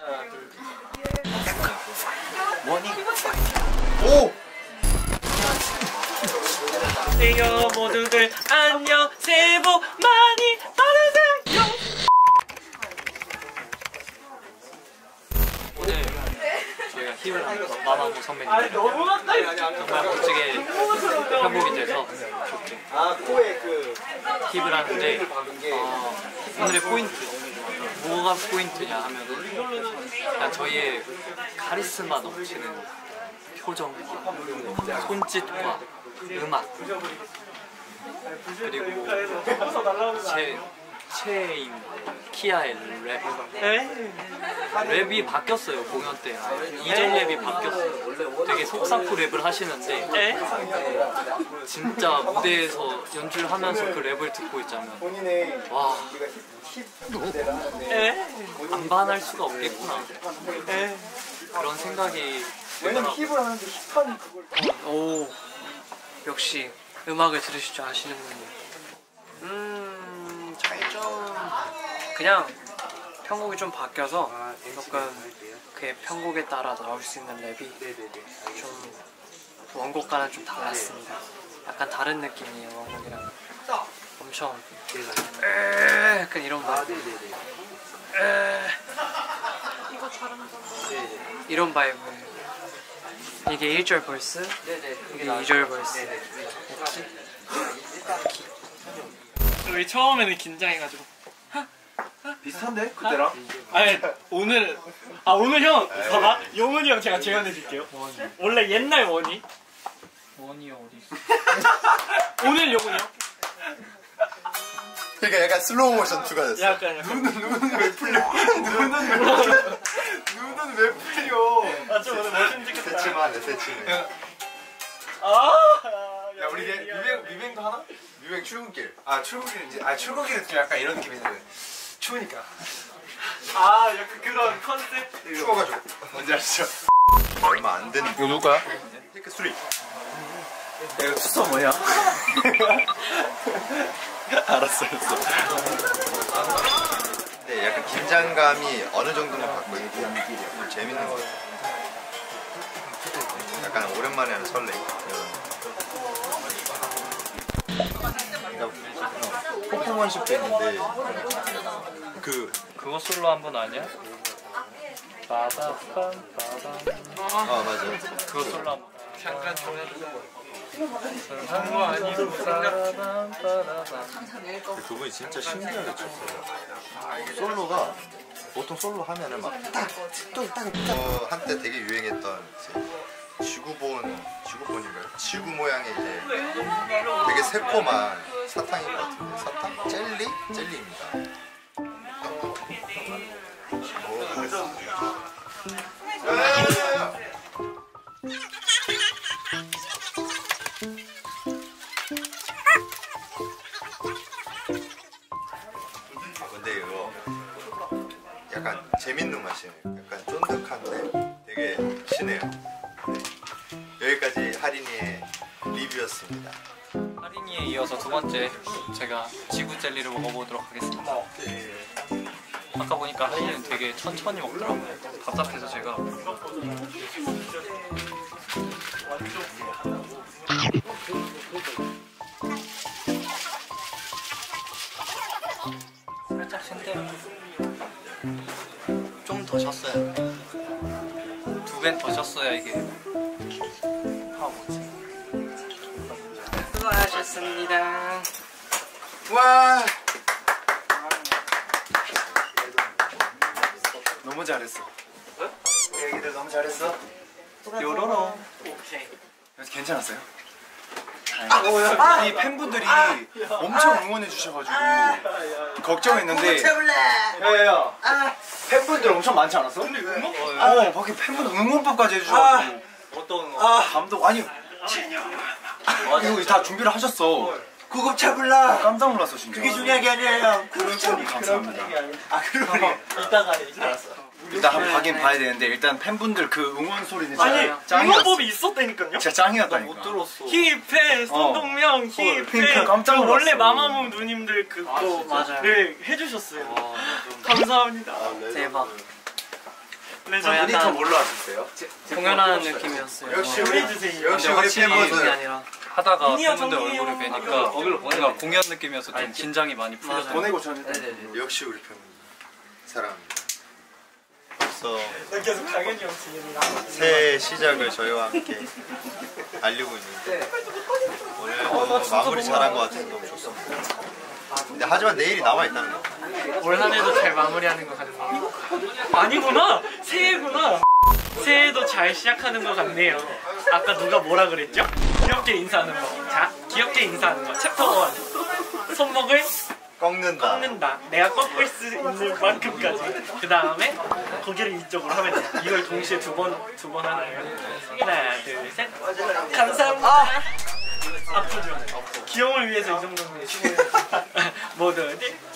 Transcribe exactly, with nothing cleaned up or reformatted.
원이 오! 에요 모두들 안녕 새해 복 많이 받으세요. 오늘 저희가 힙을 하면서 마마무 선배님 정말 멋지게 편곡이 돼서 좋게 힙을 하는데 어, 오늘의 포인트 뭐가 포인트냐 하면은 그냥 저희의 카리스마 넘치는 표정과 손짓과 음악 그리고 제 최애인 키아의 랩 랩이 바뀌었어요. 공연 때 이전 랩이 바뀌었어요. 되게 속사포 랩을 하시는데 진짜 무대에서 연주를 하면서 그 랩을 듣고 있자면 와 안 반할 수가 없겠구나 그런 생각이 들더라고요. 오, 역시 음악을 들으실 줄 아시는군요. 음, 차이점 그냥 편곡이 좀 바뀌어서 조금 그 편곡에 따라 나올 수 있는 랩이 좀 원곡과는 좀 달랐습니다. 약간 다른 느낌이에요. 원곡이랑 엄청 에 약간 이런 바이브 에 이런 바이브. 이게 일 절 벌스, 이게 이 절 벌스. 우리 처음에는 긴장해가지고 비슷한데? 그때랑? 아니 오늘 아 오늘 형 봐봐 용훈이 형 제가 재현해줄게요. 원래 옛날 원이 원이 어디 있어? 오늘 용훈이 형 그러니까 약간 슬로우 모션 추가됐어. 약간 약간 눈은 눈은 왜 풀려? 눈은 왜 풀려? 눈은 왜 풀려? 아 좀 오늘 멋진 찍겠다. 새침하네 새침해. 아 야 우리 이게 뮤뱅 뮤뱅도 하나? 유행 출근길. 아 출근길은 이제 아 출근길은 좀 약간 이런 느낌인데 추우니까. 아 약간 그런 컨셉. 추워가지고. 뭔지 아시죠? 얼마 안 된. 이거 누구 거야? 테이크 쓰리. 이거 투서 뭐야? 알았어 알았어. 네, 약간 긴장감이 어느 정도는 갖고 있고 좀 재밌는 것 같아요. 약간 오랜만에 하는 설레. 퍼포먼스도 있는데 그 그거 솔로 한 번 아니야? 빠바밤 빠밤. 아 맞아. 그거 솔로 한 번. 잠깐 전화주는 한거 아니고 빠바밤 빠바밤. 그분이 진짜 신기하게 쳤어요. 솔로가 보통 솔로 하면은 막딱딱딱 어, 한때 되게 유행했던 이제 지구본 지구본인가요? 지구 모양의 이제 되게 새콤한 사탕인 것 같은데 사탕? 젤리? 젤리입니다. 근데 이거 약간 재밌는 맛이에요. 약간 쫀득한데 되게 진해요. 네. 여기까지 하린이의 리뷰였습니다. 하린이에 이어서 두 번째 제가 지구 젤리를 먹어보도록 하겠습니다. 아까 보니까 하린이는 되게 천천히 먹더라고요. 답답해서 제가 살짝 신데 좀 더 셨어요. 두 배 더 셨어야 이게 아 뭐지? 수고하셨습니다. 와 너무 잘했어. 얘기들 너무 잘했어. 요로로 오케이. 괜찮았어요? 아, 이 팬분들이 엄청 응원해 주셔가지고 걱정했는데 야야야 팬분들 엄청 많지 않았어? 근데 응원? 어 밖에 팬분들 응원법까지 해주셔가지고 어떤 응원? 아 감동 아니 이거 다 준비를 하셨어. 구급차 불러. 깜짝 놀랐어 진짜. 그게 중요한 게 아니에요. 구급차 감사합니다. 아 그러네. 이따가 알았어. 일단 한번 가긴 봐야 되는데 일단 팬분들 그 응원 소리는 아니 진짜 짱이었어. 응원법이 있었다니까요? 진짜 짱이었다니까. 못 들었어. 힙해 손동명 힙해. 그러니까 깜짝 놀랐어. 원래 마마무 누님들 그거 맞아요. 네 해주셨어요. 감사합니다. 대박. 저희 모니터 약간 뭘로 하셨어요? 공연하는 느낌이었어요. 역시 우리 우리 해주세요. 역시 근데 우리 확실히 그게 팬분들 아니라 하다가 미니어 팬분들 정리해요. 얼굴을 뵈니까 뭔가 공연 느낌이어서 좀 긴장이 많이 풀려서 맞아요. 보내고 저는 역시 우리 팬분들 사랑합니다. 벌써 나 계속 강현이 형 지금이랑. 새 시작을 저희와 함께 알리고 있는데 오늘도 마무리 잘한 것 같아서 너무 좋습니다. 근데 하지만 내일이 남아 있다는 거. 올 한해도 잘 마무리하는 것 같네요. 아니구나. 새해구나. 새해도 잘 시작하는 것 같네요. 아까 누가 뭐라 그랬죠? 귀엽게 인사하는 거. 자, 귀엽게 인사하는 거. 챕터 일. 손목을 꺾는다. 꺾는다. 내가 꺾을 수 있는 만큼까지. 그 다음에 고개를 이쪽으로 하면 돼. 이걸 동시에 두 번, 두 번 하나요. 하나, 둘, 셋. 감사합니다. 아프죠? 귀여움을 위해서 이 정도는 모두들